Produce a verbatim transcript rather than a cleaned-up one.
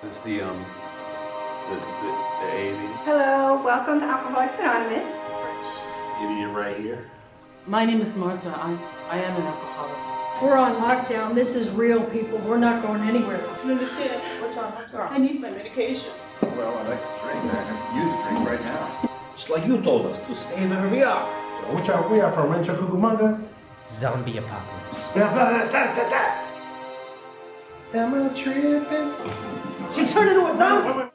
Is this the, um, the, the, the A A meeting? Hello, welcome to Alcoholics Anonymous. Idiot right here. My name is Martha. I, I am an alcoholic. We're on lockdown. This is real, people. We're not going anywhere. You understand? What's wrong? What's wrong? I need my medication. Well, I like to drink. I can use a drink right now. Just like you told us to stay where we are. Which are we are from Rancho Cucamonga? Zombie apocalypse. Am I tripping? She turned into a zombie!